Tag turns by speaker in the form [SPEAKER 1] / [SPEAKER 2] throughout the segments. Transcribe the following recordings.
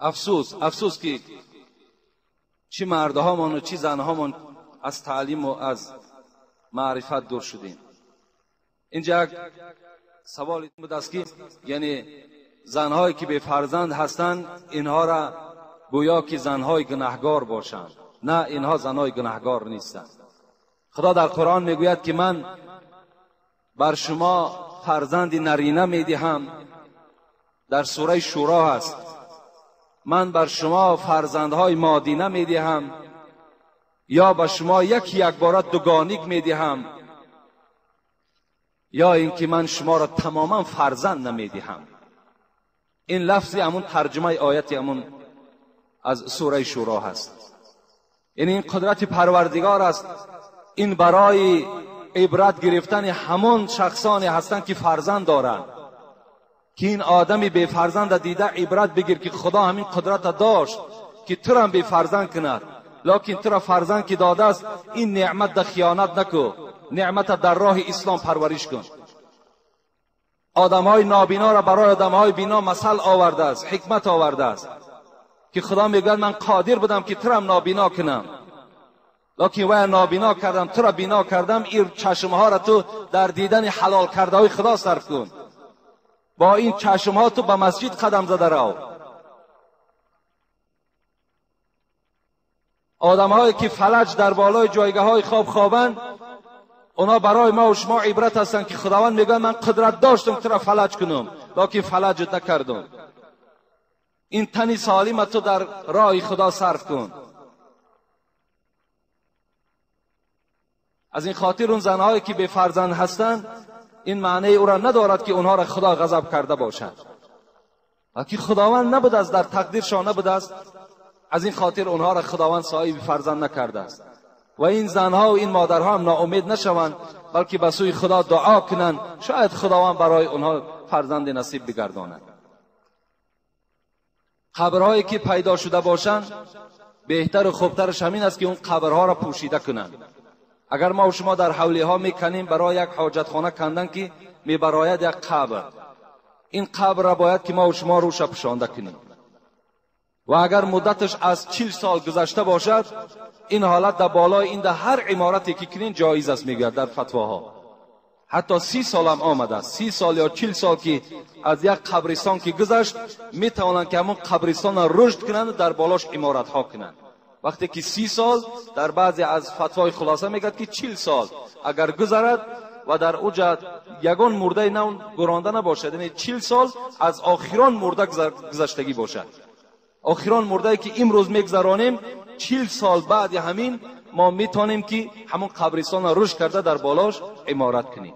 [SPEAKER 1] افسوس که چی مردهامان و چی زنهامان از تعلیم و از معرفت دور شدیم. اینجا سوال بود است که یعنی زنهایی که به فرزند هستند اینها را گویا که زنهای گناهگار باشند. نه، اینها زنهای گناهگار نیستند. خدا در قرآن میگوید که من بر شما فرزند نرینه میدهم. در سوره شورا هست من بر شما فرزندهای مادینه میدهم یا به شما یک بار دوگانیک میدهم یا اینکه من شما را تماما فرزند نمیدهم. این لفظی همون ترجمه آیت همون از سوره شورا هست. یعنی این قدرت پروردگار است. این برای عبرت گرفتن همون شخصانی هستند که فرزند دارند، که این آدمی بی فرزند دیده عبرت بگیر که خدا همین قدرت داشت که تو را بی فرزند کند، لکن تو را فرزند که داده است این نعمت در خیانت نکو، نعمت در راه اسلام پرورش کن. آدمهای نابینا را برای آدمهای بینا مثل آورده است، حکمت آورده است که خدا میگه من قادر بودم که تو را نابینا کنم، لکن وای نابینا کردم، تو را بینا کردم. این چشمها را تو در دیدن حلال کرده های خدا صرف کن. با این چشمها تو به مسجد قدم زده رو. آدمهایی که فلج در بالای جایگاه های خواب خوابند، اونا برای ما و شما عبرت هستند که خداوند میگه من قدرت داشتم تو را فلج کنم، لکن فلجت نکردم. این تنی سالم تو در راه خدا صرف کن. از این خاطر اون زنهایی که بی فرزند هستند این معنی او را ندارد که اونها را خدا غضب کرده باشد، بلکه خداوند نبوده است، در تقدیرشان نبوده است. از این خاطر اونها را خداوند صاحب فرزند نکرده است. و این زنها و این مادرها هم ناامید نشوند، بلکه به سوی خدا دعا کنند، شاید خداوند برای اونها فرزند نصیب بگرداند. قبرهایی که پیدا شده باشند بهتر و خوبترش همین است که اون قبرها را پوشیده کنند. اگر ما و شما در حوله ها میکنیم برای یک حاجت خانه کندن که میبراید یک قبر، این قبر را باید که ما و شما روش پوشانده کنیم. و اگر مدتش از 40 سال گذشته باشد، این حالت در بالای این در هر عمارتی که کنین جایز است میگوید در فتواها. حتی 30 سال هم آمده است. 30 سال یا 40 سال که از یک قبرستان که گذشت میتوانند که همون قبرستان را رشد کنند در بالاش عمارت ها کنند. وقتی که 30 سال در بعضی از فتوای خلاصه میگد که 40 سال اگر گذرد و در اوجا یگان مرده نو گرانده نباشد، یعنی 40 سال از آخران مرده گذشتگی باشد. آخران مرده که امروز میگذرانیم 40 سال بعد همین ما میتونیم که همون قبرستان را رشد کرده در بالاش عمارت کنیم.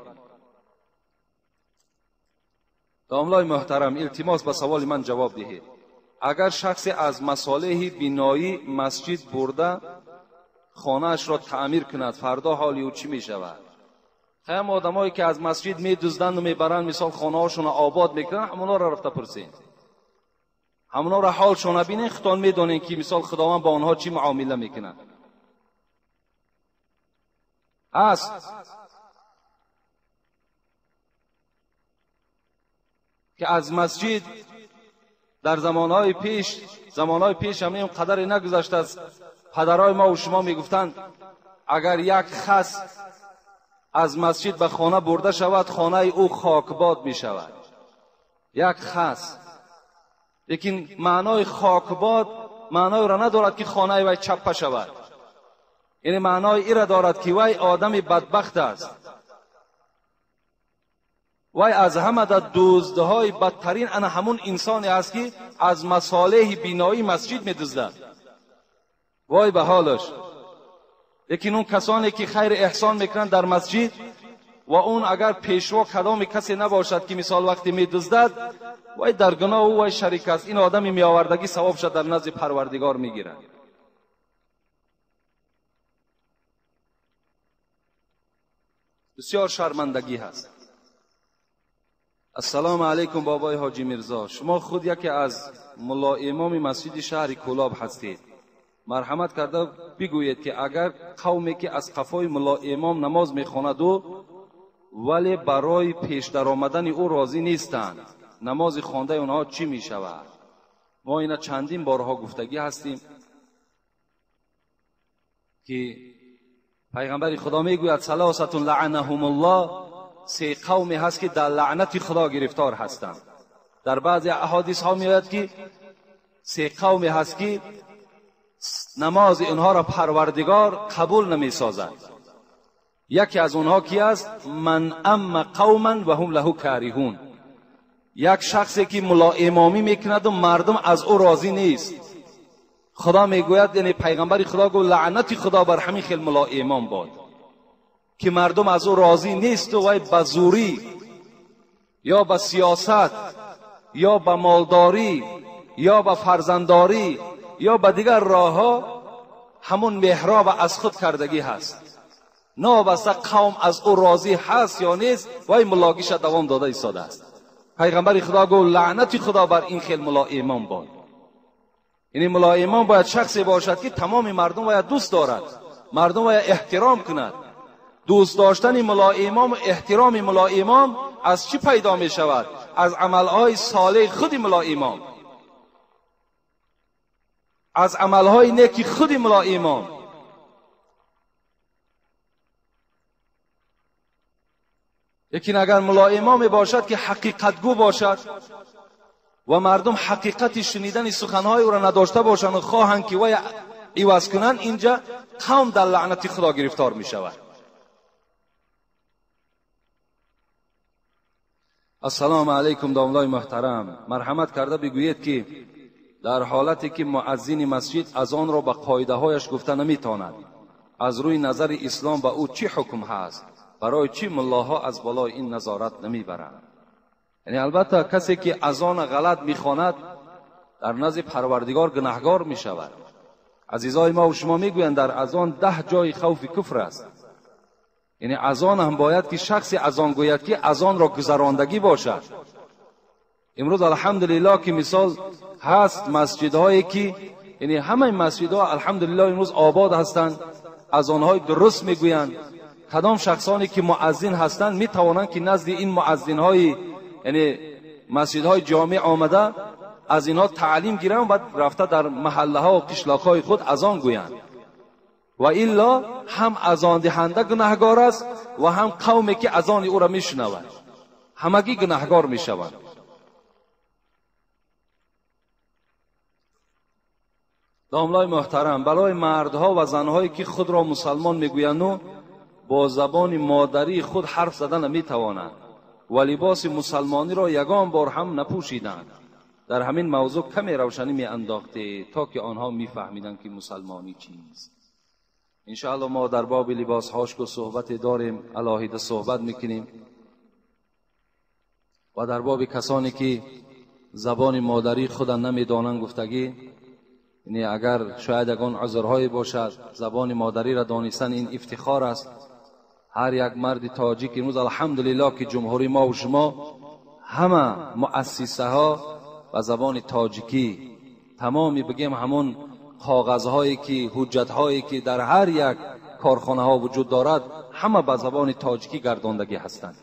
[SPEAKER 1] داملای محترم، التماس به سوال من جواب دهید. اگر شخصی از مصالح بینایی مسجد برده خانه اش را تعمیر کند، فردا حالی او چی می شود؟ خیلی آدمایی که از مسجد می دزدند و می برند مثال خانه هاشون را آباد میکنند، همونا را رفته پرسین، همونا را حالشون ببینین، خودتان میدونین که مثال خداوند با آنها چی معامله میکنه. است که از مسجد در زمانهای پیش همین قدر نگذشت است. پدرای ما و شما میگفتند اگر یک خس از مسجد به خانه برده شود خانه او خاکباد می شود. یک خس. لیکن معنای خاکباد معنای را ندارد که خانه وی چپه شود. یعنی معنای ای را دارد که وی آدم بدبخت است. وی از همه در دزدهای بدترین انا همون انسانی است که از مصالح بینایی مسجد می دزدد. وای به حالش. لیکن اون کسانی که خیر احسان میکنند در مسجد و اون اگر پیشوا کدام کسی نباشد که مثال وقتی می دزدد وای در گناه او وای شریک است، این آدمی می آوردگی ثواب شد در نزد پروردگار میگیرد. بسیار شرمندگی هست. السلام علیکم بابای حاجی میرزا، شما خود یکی از ملا امام مسجد شهر کولاب هستید. مرحمت کرده بگویید که اگر قومی که از قفای ملا امام نماز میخواند ولی برای پیش در آمدن او راضی نیستند، نماز خوانده اونها چی می شود؟ ما اینا چندین بارها گفتگی هستیم که پیغمبر خدا میگوید ثلاثه لعنهم الله، سه قومی هست که در لعنت خدا گرفتار هستند. در بعضی احادیث ها میاد که سه قومی هست که نماز اینها را پروردگار قبول نمی سازد. یکی از اونها کی است؟ من ام قوما و هم له کارهون، یک شخصی که ملا امامی میکند و مردم از او راضی نیست. خدا میگوید، یعنی پیغمبر خدا گفت لعنت خدا بر همین خیل ملا امام باد که مردم از او راضی نیست و وای به زوری یا به سیاست یا به مالداری یا به فرزندداری یا به دیگر راهها همون محراب از خود کردگی هست. نابسته قوم از او راضی هست یا نیست، وای ملاگیش دوام داده ایستاده است. پیغمبر خدا گفت لعنت خدا بر این خیل ملا امام باد. یعنی ملا امام باید شخصی باشد که تمام مردم باید دوست دارد، مردم باید احترام کند. دوست داشتن ملا امام و احترام ملا امام از چی پیدا می شود؟ از عملهای صالح خود ملا امام، از عملهای نیکی خود ملا امام. لیکن اگر ملا امام باشد که حقیقت گو باشد و مردم حقیقت شنیدن سخنهای او را نداشته باشند و خواهند که وی عوض کنند، اینجا قوم در لعنت خدا گرفتار می شود. السلام علیکم داملای محترم، مرحمت کرده بگویید که در حالتی که مؤذن مسجد از آن را به قاعده هایش گفته نمیتواند، از روی نظر اسلام به او چی حکم هست؟ برای چی ملاها از بالای این نظارت نمیبرند؟ یعنی البته کسی که اذان غلط میخواند در نزد پروردگار گناهگار میشود. عزیزای ما و شما میگویند در اذان 10 جای خوف کفر است. یعنی اذان هم باید که شخصی اذان گوید که اذان را گذراندگی باشد. امروز الحمدلله که مثال هست مسجدهایی که یعنی همه مسجدها الحمدلله امروز آباد هستند، اذانهای درست میگویند. کدام شخصانی که مؤذن هستند میتوانند که نزد این مؤذنهای یعنی مسجدهای جامع آمده از اینها تعلیم گیرند و رفته در محله ها و قشلاق های خود اذان گویند. و الا هم اذان دهنده گناهگار است و هم قومی که اذان او را میشنود، همگی گناهگار میشوند. داملای محترم، برای مردها و زنهایی که خود را مسلمان میگویند و با زبان مادری خود حرف زدن نمیتوانند و لباس مسلمانی را یگان بار هم نپوشیدند، در همین موضوع کمی روشنی می انداخته تا که آنها میفهمیدند که مسلمانی چیست. انشاءالله ما در باب لباس هاش کو صحبت داریم، الهیده صحبت میکنیم. و در باب کسانی که زبان مادری خود نمیدانند گفتگی، یعنی اگر شاید اگان عذرهایی باشد، زبان مادری را دانستن این افتخار است. هر یک مرد تاجیک امروز الحمدلله که جمهوری ما و شما همه مؤسسه ها و زبان تاجیکی، تمامی بگیم همون کاغذهایی که حجتهایی که در هر یک کارخانه ها وجود دارد همه به زبان تاجیکی گرداندگی هستند.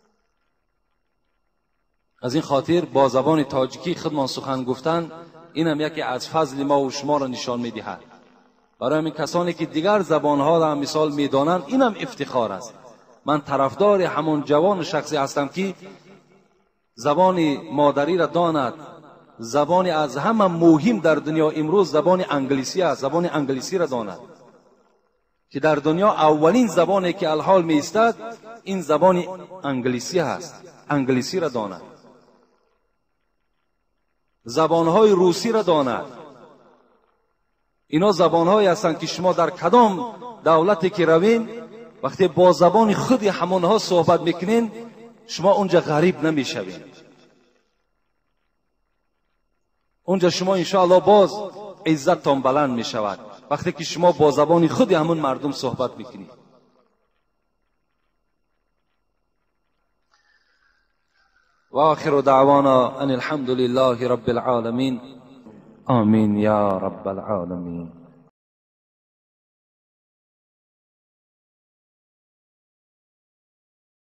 [SPEAKER 1] از این خاطر با زبان تاجیکی خودمان سخن گفتن اینم یکی از فضل ما و شما را نشان میدهد. برای همین کسانی که دیگر زبانها را مثال میدانند اینم افتخار است. من طرفدار همون جوان شخصی هستم که زبان مادری را داند. زبانی از همه مهم در دنیا امروز زبان انگلیسی است. زبان انگلیسی را داند که در دنیا اولین زبانی که الحال می ایستد این زبان انگلیسی است. انگلیسی را داند. زبانهای روسی را داند. اینا زبانهایی هستند که شما در کدام دولتی که روین وقتی با زبان خود همونها صحبت میکنین شما اونجا غریب نمیشوین. اونجا شما انشاءالله باز عزتتان بلند میشود وقتی که شما با زبان خود همون مردم صحبت میکنید. و آخر دعوانا ان الحمد لله رب العالمین. آمین یا رب العالمین.